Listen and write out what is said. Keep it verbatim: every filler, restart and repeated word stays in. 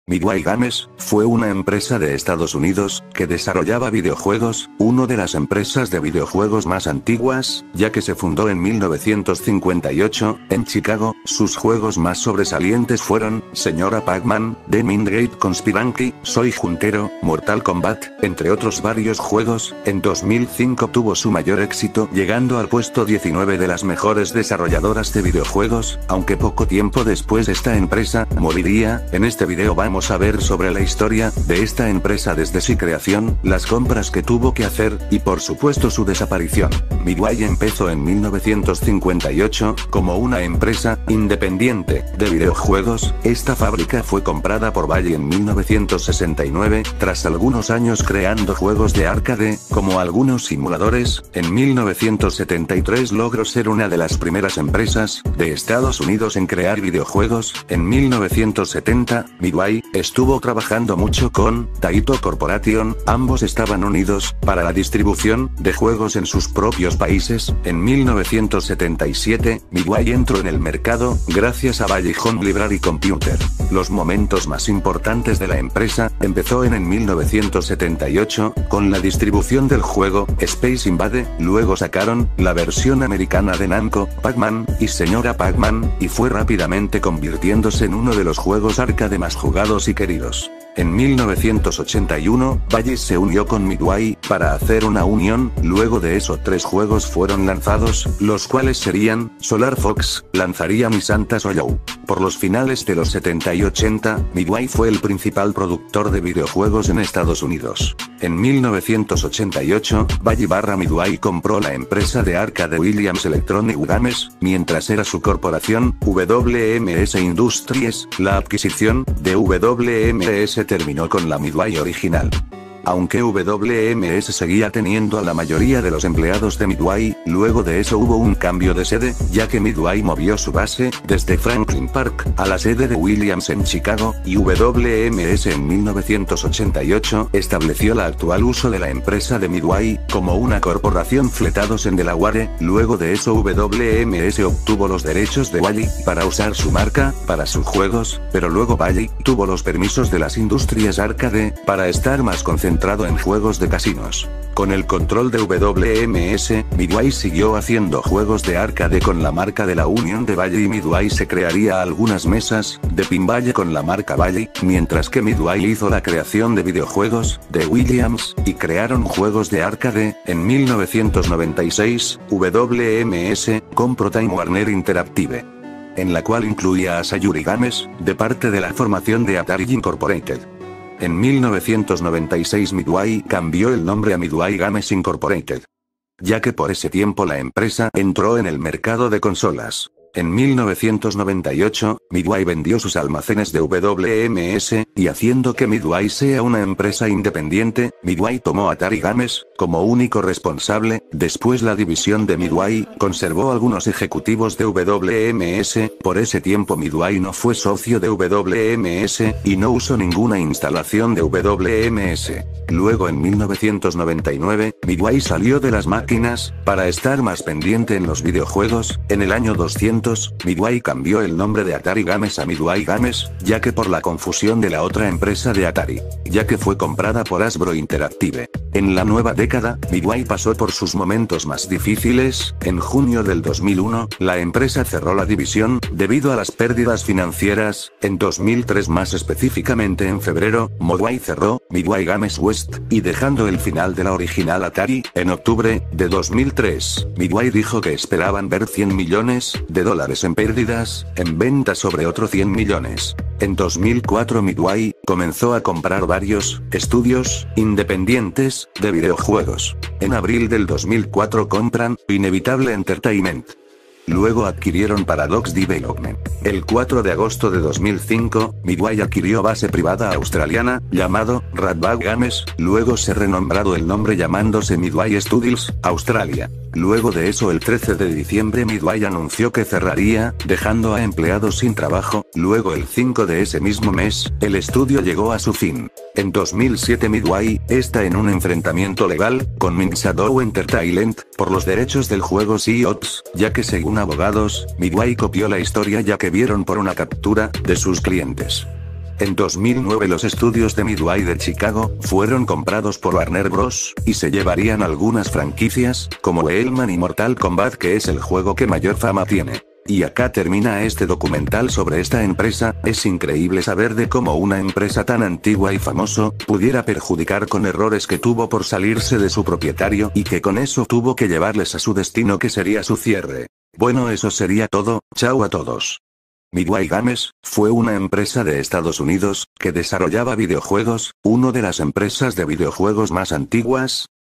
Midway Games fue una empresa de Estados Unidos que desarrollaba videojuegos, una de las empresas de videojuegos más antiguas, ya que se fundó en mil novecientos cincuenta y ocho, en Chicago. Sus juegos más sobresalientes fueron Señora Pac-Man, The Mindgate Conspiracy, Soy Juntero, Mortal Kombat, entre otros varios juegos. En dos mil cinco tuvo su mayor éxito, llegando al puesto diecinueve de las mejores desarrolladoras de videojuegos, aunque poco tiempo después esta empresa moriría. En este video vamos Vamos a ver sobre la historia de esta empresa desde su creación, las compras que tuvo que hacer, y por supuesto su desaparición. Midway empezó en mil novecientos cincuenta y ocho, como una empresa independiente de videojuegos. Esta fábrica fue comprada por Bally en mil novecientos sesenta y nueve, tras algunos años creando juegos de arcade, como algunos simuladores. En mil novecientos setenta y tres logró ser una de las primeras empresas de Estados Unidos en crear videojuegos. En mil novecientos setenta, Midway estuvo trabajando mucho con Taito Corporation, ambos estaban unidos para la distribución de juegos en sus propios países. En mil novecientos setenta y siete, Midway entró en el mercado gracias a Bally Home Library Computer. Los momentos más importantes de la empresa empezó en, en mil novecientos setenta y ocho, con la distribución del juego Space Invade. Luego sacaron la versión americana de Namco, Pac-Man y Señora Pac-Man, y fue rápidamente convirtiéndose en uno de los juegos arcade más jugados y queridos. En mil novecientos ochenta y uno, Bally se unió con Midway para hacer una unión. Luego de eso tres juegos fueron lanzados, los cuales serían Solar Fox, lanzaría Mi Santa Soy Yo. Por los finales de los setenta y ochenta, Midway fue el principal productor de videojuegos en Estados Unidos. En mil novecientos ochenta y ocho, Bally barra Midway compró la empresa de arcade Williams Electronic Games, mientras era su corporación, W M S Industries. La adquisición de W M S terminó con la Midway original. Aunque W M S seguía teniendo a la mayoría de los empleados de Midway, luego de eso hubo un cambio de sede, ya que Midway movió su base desde Franklin Park a la sede de Williams en Chicago, y W M S en mil novecientos ochenta y ocho estableció la actual uso de la empresa de Midway como una corporación fletados en Delaware. Luego de eso W M S obtuvo los derechos de Bally para usar su marca para sus juegos, pero luego Bally tuvo los permisos de las industrias arcade para estar más concentrado en juegos de casinos. Con el control de W M S, Midway siguió haciendo juegos de arcade con la marca de la unión de Bally, y Midway se crearía algunas mesas de pinball con la marca Bally, mientras que Midway hizo la creación de videojuegos de Williams, y crearon juegos de arcade. En mil novecientos noventa y seis, W M S compró Time Warner Interactive, en la cual incluía a Sayuri Games, de parte de la formación de Atari Incorporated. En mil novecientos noventa y seis Midway cambió el nombre a Midway Games Incorporated, ya que por ese tiempo la empresa entró en el mercado de consolas. En mil novecientos noventa y ocho, Midway vendió sus almacenes de W M S, y haciendo que Midway sea una empresa independiente, Midway tomó Atari Games como único responsable. Después la división de Midway conservó algunos ejecutivos de W M S, por ese tiempo Midway no fue socio de W M S, y no usó ninguna instalación de W M S. Luego en mil novecientos noventa y nueve, Midway salió de las máquinas para estar más pendiente en los videojuegos. En el año doscientos, Midway cambió el nombre de Atari Games a Midway Games, ya que por la confusión de la otra empresa de Atari, ya que fue comprada por Hasbro Interactive. En la nueva década, Midway pasó por sus momentos más difíciles. En junio del dos mil uno, la empresa cerró la división debido a las pérdidas financieras. En dos mil tres, más específicamente en febrero, Midway cerró Midway Games West, y dejando el final de la original Atari. En octubre de dos mil tres, Midway dijo que esperaban ver cien millones de dólares en pérdidas en venta sobre otros cien millones. En dos mil cuatro Midway comenzó a comprar varios estudios independientes de videojuegos. En abril del dos mil cuatro compran Inevitable Entertainment. Luego adquirieron Paradox Development. El cuatro de agosto de dos mil cinco, Midway adquirió base privada australiana, llamado Ratbag Games, luego se renombrado el nombre llamándose Midway Studios, Australia. Luego de eso el trece de diciembre Midway anunció que cerraría, dejando a empleados sin trabajo. Luego el cinco de ese mismo mes, el estudio llegó a su fin. En dos mil siete Midway está en un enfrentamiento legal con Shadow Entertainment por los derechos del juego Sea Ops, ya que según abogados, Midway copió la historia ya que vieron por una captura de sus clientes. En dos mil nueve los estudios de Midway de Chicago, fueron comprados por Warner Bros., y se llevarían algunas franquicias, como Hellman y Mortal Kombat, que es el juego que mayor fama tiene. Y acá termina este documental sobre esta empresa. Es increíble saber de cómo una empresa tan antigua y famoso, pudiera perjudicar con errores que tuvo por salirse de su propietario y que con eso tuvo que llevarles a su destino, que sería su cierre. Bueno, eso sería todo. Chao a todos. Midway Games fue una empresa de Estados Unidos que desarrollaba videojuegos, una de las empresas de videojuegos más antiguas,